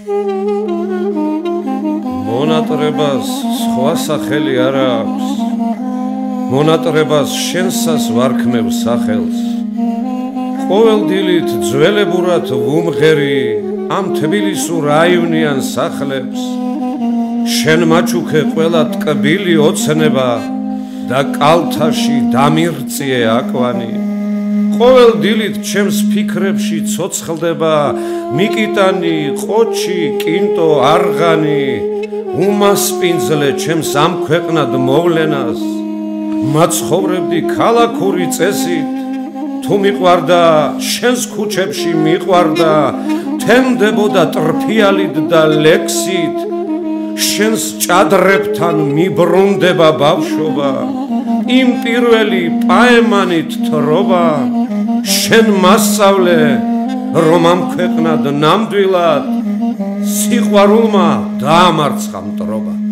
მონატრებას სხვა სახელი არ აქვს, მონატრებას შენსას ვარქმევ სახელს. ყოველ დილით ძველებურად ვუმღერი ამ თბილისურ აივნიან სახლებს. შენ მაჩუქე ყველა ტკბილი ოცნება და კალთაში დამირწიე აკვანი. ყოველ დილით ჩემს ფიქრებში ცოცხლდება მიკიტანი, ყოჩი, კინტო, არღანი. უმასპინძლე ჩემს ამ ქვეყნად მოვლენას. მაცხოვრებდი ქალაქური წესით. თუ მიყვარდა შენს ქუჩებში მიყვარდა, თენდებოდა ტრფიალით და ლექსით. შენს ჭადრებთან მიბრუნდება ბავშვობა, იმ პირველი პაემანით თრობა. შენ მასწავლე, რომ ამ ქვეყნად ნამდვილად სიყვარულმა დაამარცხა მტრობა.